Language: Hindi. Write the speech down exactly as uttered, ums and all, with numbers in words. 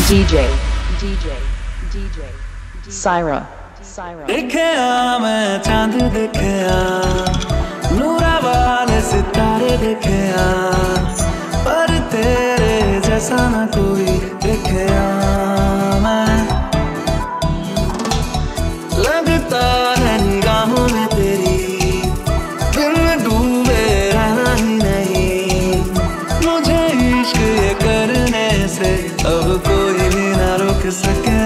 DJ DJ DJ Syrah Syrah देखेया मैं चांद देखेया नूरा वाले सितारे देखेया पर तेरे जैसा न कोई देखेया मैं लगता है निगाहों में तेरी दिन डूबे रहना ही नहीं मुझे इश्क ये करने से अब कोई भी ना रोक सके